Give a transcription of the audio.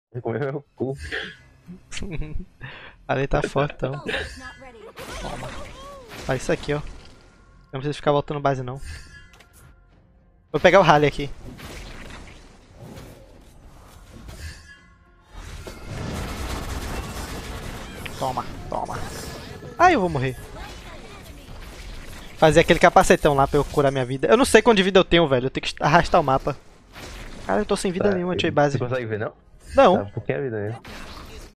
Vai comer meu cu. Ali tá fortão. Olha isso aqui, ó. Eu não preciso ficar voltando base, não. Vou pegar o Rally aqui. Toma, toma. Ai, eu vou morrer. Fazer aquele capacetão lá pra eu curar minha vida. Eu não sei quanto de vida eu tenho, velho. Eu tenho que arrastar o mapa. Cara, eu tô sem vida Tá, nenhuma, você base. consegue ver, não? Tá Não. um pouquinho a vida mesmo.